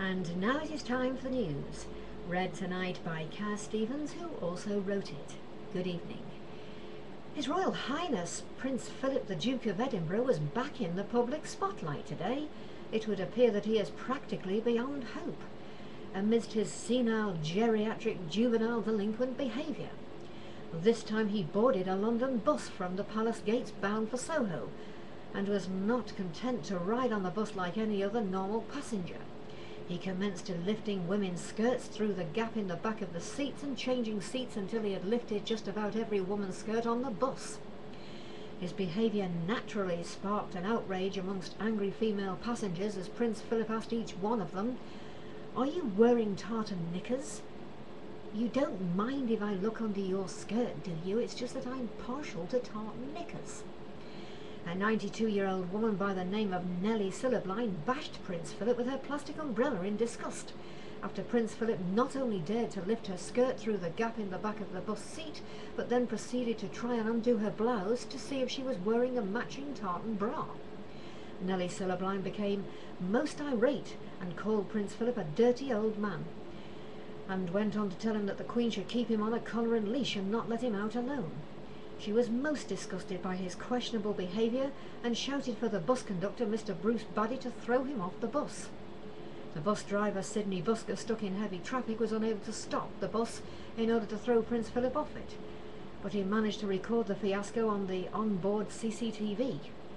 And now it is time for the news, read tonight by Kaz Stevens, who also wrote it. Good evening. His Royal Highness Prince Philip, the Duke of Edinburgh, was back in the public spotlight today. It would appear that he is practically beyond hope, amidst his senile, geriatric, juvenile delinquent behaviour. This time he boarded a London bus from the Palace Gates bound for Soho, and was not content to ride on the bus like any other normal passenger. He commenced to lifting women's skirts through the gap in the back of the seats and changing seats until he had lifted just about every woman's skirt on the bus. His behaviour naturally sparked an outrage amongst angry female passengers as Prince Philip asked each one of them, "Are you wearing tartan knickers? You don't mind if I look under your skirt, do you? It's just that I'm partial to tartan knickers." A 92-year-old woman by the name of Nellie Silverline bashed Prince Philip with her plastic umbrella in disgust, after Prince Philip not only dared to lift her skirt through the gap in the back of the bus seat, but then proceeded to try and undo her blouse to see if she was wearing a matching tartan bra. Nellie Silverline became most irate and called Prince Philip a dirty old man, and went on to tell him that the Queen should keep him on a collar and leash and not let him out alone. She was most disgusted by his questionable behaviour and shouted for the bus conductor, Mr. Bruce Baddy, to throw him off the bus. The bus driver, Sidney Busker, stuck in heavy traffic, was unable to stop the bus in order to throw Prince Philip off it, but he managed to record the fiasco on the onboard CCTV.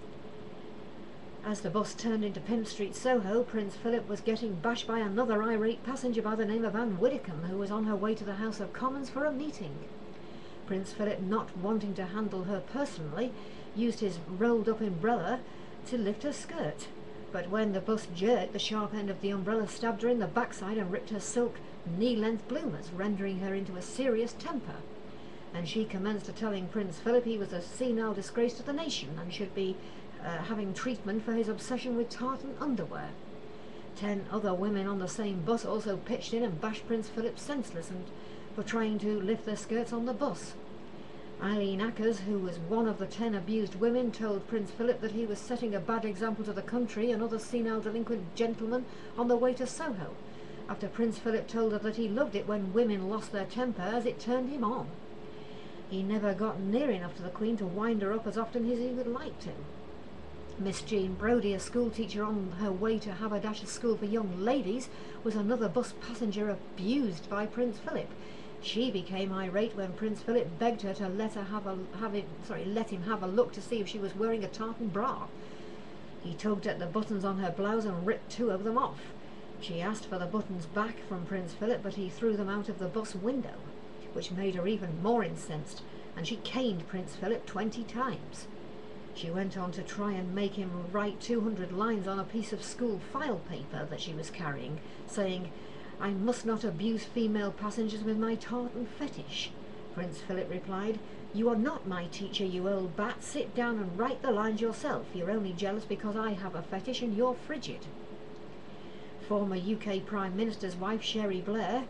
As the bus turned into Pimp Street, Soho, Prince Philip was getting bashed by another irate passenger by the name of Anne Widdecombe, who was on her way to the House of Commons for a meeting. Prince Philip, not wanting to handle her personally, used his rolled-up umbrella to lift her skirt. But when the bus jerked, the sharp end of the umbrella stabbed her in the backside and ripped her silk knee-length bloomers, rendering her into a serious temper. And she commenced to telling Prince Philip he was a senile disgrace to the nation and should be having treatment for his obsession with tartan underwear. 10 other women on the same bus also pitched in and bashed Prince Philip senseless and for trying to lift their skirts on the bus. Eileen Ackers, who was one of the 10 abused women, told Prince Philip that he was setting a bad example to the country and other senile delinquent gentlemen on the way to Soho, after Prince Philip told her that he loved it when women lost their temper as it turned him on. He never got near enough to the Queen to wind her up as often as he would like to. Miss Jean Brodie, a schoolteacher on her way to Haberdasher School for Young Ladies, was another bus passenger abused by Prince Philip. She became irate when Prince Philip begged her to let him have a look to see if she was wearing a tartan bra. He tugged at the buttons on her blouse and ripped 2 of them off. She asked for the buttons back from Prince Philip, but he threw them out of the bus window, which made her even more incensed, and she caned Prince Philip 20 times. She went on to try and make him write 200 lines on a piece of school file paper that she was carrying, saying, "I must not abuse female passengers with my tartan fetish." Prince Philip replied, "You are not my teacher, you old bat. Sit down and write the lines yourself. You're only jealous because I have a fetish and you're frigid." Former UK Prime Minister's wife, Cherie Blair,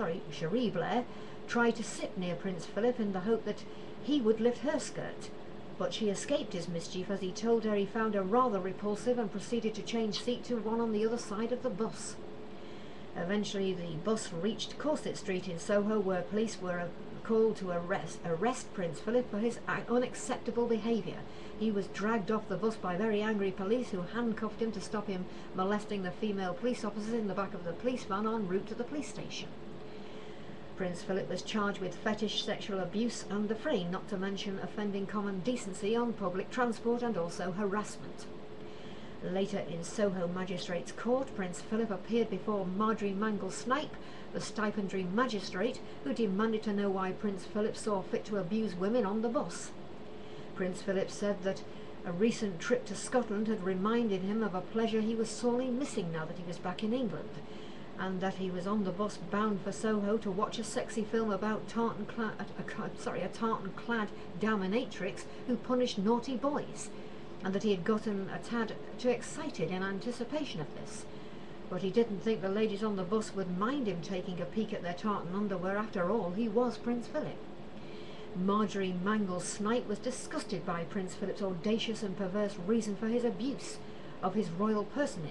tried to sit near Prince Philip in the hope that he would lift her skirt, but she escaped his mischief as he told her he found her rather repulsive and proceeded to change seat to one on the other side of the bus. Eventually the bus reached Corset Street in Soho, where police were called to arrest Prince Philip for his unacceptable behaviour. He was dragged off the bus by very angry police, who handcuffed him to stop him molesting the female police officers in the back of the police van en route to the police station. Prince Philip was charged with fetish, sexual abuse and affray, not to mention offending common decency on public transport and also harassment. Later in Soho Magistrates Court, Prince Philip appeared before Marjorie Mangle-Snipe, the stipendiary magistrate, who demanded to know why Prince Philip saw fit to abuse women on the bus. Prince Philip said that a recent trip to Scotland had reminded him of a pleasure he was sorely missing now that he was back in England, and that he was on the bus bound for Soho to watch a sexy film about a tartan-clad dominatrix who punished naughty boys, and that he had gotten a tad too excited in anticipation of this. But he didn't think the ladies on the bus would mind him taking a peek at their tartan underwear. After all, he was Prince Philip. Marjorie Mangle-Snipe was disgusted by Prince Philip's audacious and perverse reason for his abuse of his royal personage,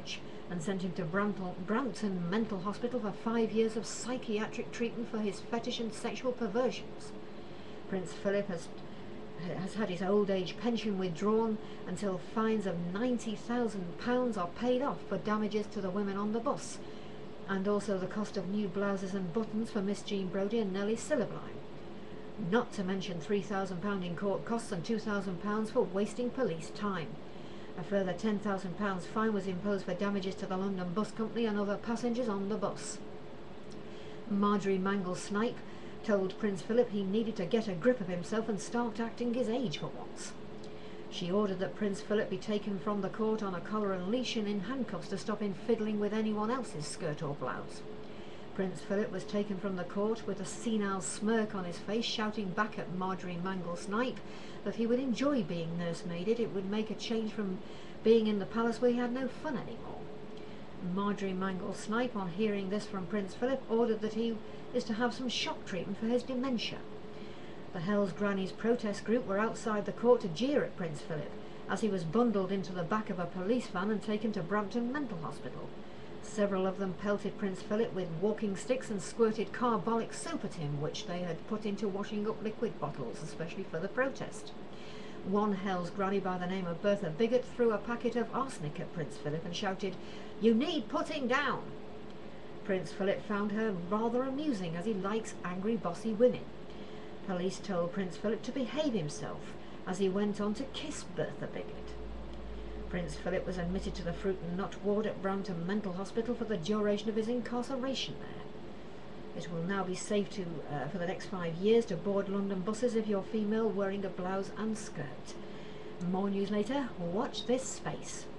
and sent him to Brampton Mental Hospital for 5 years of psychiatric treatment for his fetish and sexual perversions. Prince Philip has had his old age pension withdrawn until fines of £90,000 are paid off for damages to the women on the bus, and also the cost of new blouses and buttons for Miss Jean Brodie and Nellie Silverline. Not to mention £3,000 in court costs and £2,000 for wasting police time. A further £10,000 fine was imposed for damages to the London Bus Company and other passengers on the bus. Marjorie Mangle-Snipe told Prince Philip he needed to get a grip of himself and start acting his age for once. She ordered that Prince Philip be taken from the court on a collar and leash and in handcuffs to stop him fiddling with anyone else's skirt or blouse. Prince Philip was taken from the court with a senile smirk on his face, shouting back at Marjorie Mangle-Snipe that he would enjoy being nursemaided. It would make a change from being in the palace where he had no fun anymore. Marjorie Mangle-Snipe, on hearing this from Prince Philip, ordered that he is to have some shock treatment for his dementia. The Hell's Grannies protest group were outside the court to jeer at Prince Philip as he was bundled into the back of a police van and taken to Brampton Mental Hospital. Several of them pelted Prince Philip with walking sticks and squirted carbolic soap at him, which they had put into washing up liquid bottles, especially for the protest. One Hell's Granny by the name of Bertha Bigot threw a packet of arsenic at Prince Philip and shouted, "You need putting down!" Prince Philip found her rather amusing, as he likes angry, bossy women. Police told Prince Philip to behave himself as he went on to kiss Bertha Bigot. Prince Philip was admitted to the Fruit and Nut ward at Brampton Mental Hospital for the duration of his incarceration there. It will now be safe to, for the next 5 years, to board London buses if you're female wearing a blouse and skirt. More news later. Watch this space.